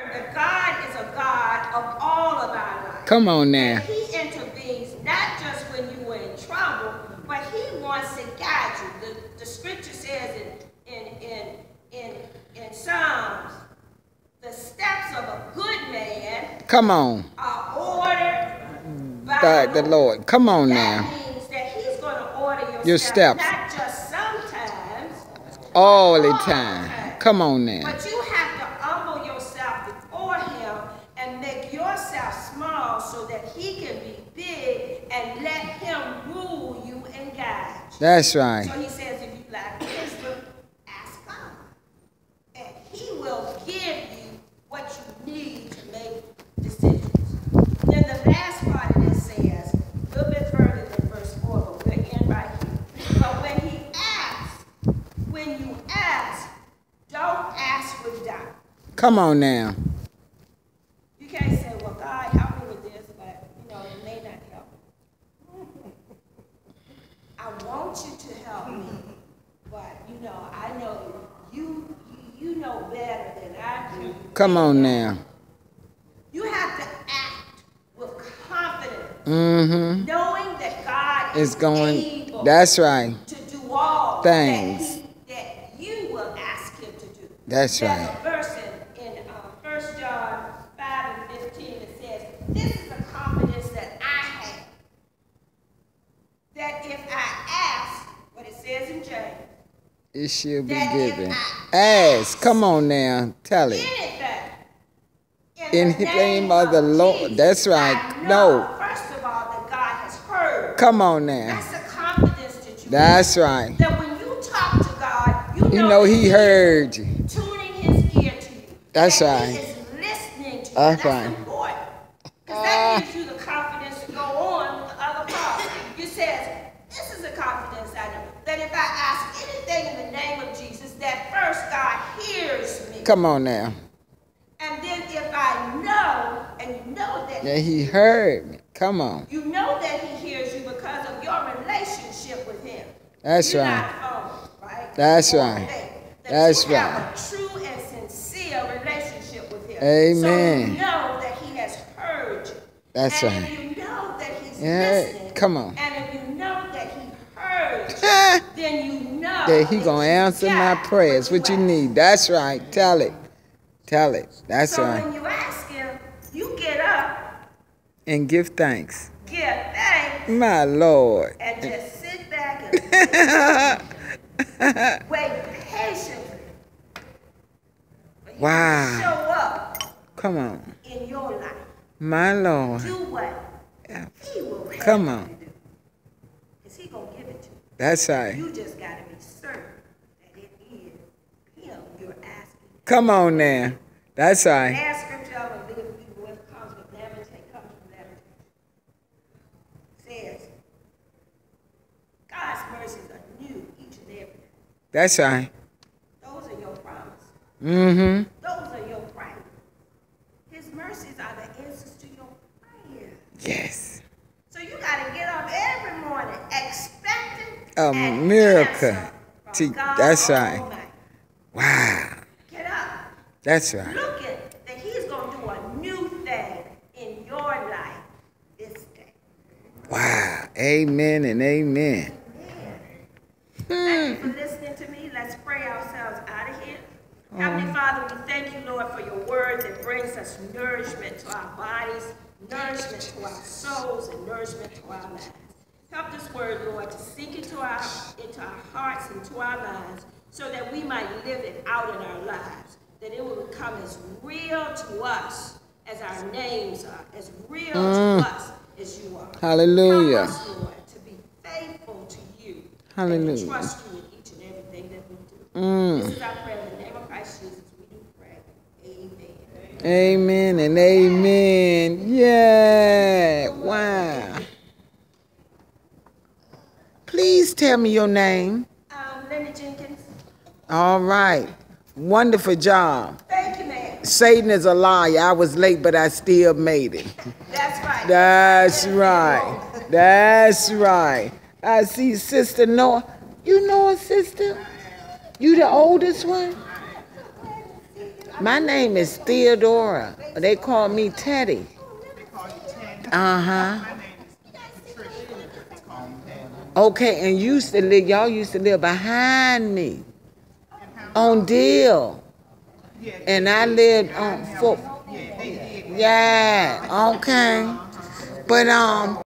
that God is a God of all of our lives. Come on now. And he intervenes not just when you were in trouble, but he wants to guide you. The scripture says in Psalms, the steps of a good man Come on. are ordered By the Lord. Come on That now. means that he's going to order Your steps. not just sometimes, All the time. Come on now. but you have to humble yourself before him and make yourself small so that he can be big and let him rule you and guide you. That's right. So he says, if you lack wisdom, ask God. And he will give you what you need to make decisions. Then the last part of this says, a little bit further than verse 4, but we're in right here. But when you ask, don't ask with doubt. Come on now. You can't say, well, God, help me with this, but, it may not help. I want you to help me, but, I know you know better than I do. Come on now. You have to act with confidence, Mm-hmm. knowing that God It's is going. able That's right. to do all Things. that you will ask him to do. That's There's right. a verse in 1 John 5 and 15 that says, this is the confidence that I have, that if I ask, what it says in James, It shall be that given. if I Ask. Come on now. Tell it. anything In the name of the Lord. Jesus, That's right. I No. know, first of all, that God has heard. Come on now. That's the confidence that you That's have. right. That when you talk to God, You know that he heard you. tuning his ear to you. That's that right. He is listening to you. That's That's right. important. Because that gives you the confidence to go on with the other part. You says, this is the confidence I know. That if I ask anything in the name of Jesus, that first God hears me. Come on now. And then if I know, and you know that Yeah, he heard me. Come on. you know that he hears you because of your relationship with him. That's You're right. not phony, right? That's Or right. fake. That That's you have a true and sincere relationship with him. Amen. So you know that he has heard you. That's and right. if you know that he's Yeah, listening. come on. And if you know that he heard you, that then you know he that gonna you answer my got prayers. What you asked. need. That's right. Tell it. Tell it. That's So right. when you ask him, you get up, And give thanks. give thanks, My Lord. and just sit back and wait patiently. For him to Wow. show up Come on. in your life. My Lord. Do what Yeah. he will have Come you on. to do. Because he going to give it to you. That's right. You just got to be certain that it is him you're asking. Come on now. That's right. Last scripture I will leave you with comes from Lamentation. Says, God's mercies are new each and every day. That's right. Those are your promises. Mm-hmm. Those are your prayers. His mercies are the answers to your prayers. Yes. So you got to get up every morning expecting A an miracle. answer from See, God that's right. Almighty. Wow. Get up. That's right. Looking that he's going to do a new thing in your life this day. Wow. Amen and amen. Thank you for listening to me. Let's pray ourselves out of here. Heavenly Father, we thank you, Lord, for your word that brings us nourishment to our bodies, nourishment to our souls, and nourishment to our lives. Help this word, Lord, to sink into our hearts and to our minds so that we might live it out in our lives, that it will become as real to us as our names are, as real to us as you are. Hallelujah. Help us, Lord, to be faithful to you. Hallelujah. And to trust you in each and everything that we do. This is our prayer in the name of Christ Jesus. We do pray. Amen. Amen and amen. Yeah. Wow. Please tell me your name. Lenny Jenkins. All right. Wonderful job. Thank you, ma'am. Satan is a liar. I was late, but I still made it. That's right. That's right. That's right. I see Sister Noah. You know a sister? You the oldest one? My name is Theodora. They call me Teddy. They call you Teddy. Uh-huh. My name is Patricia. They call me Teddy. Okay, and y'all used to live behind me on Deal. Yeah, And I lived on foot. yeah, they did. Yeah, okay. But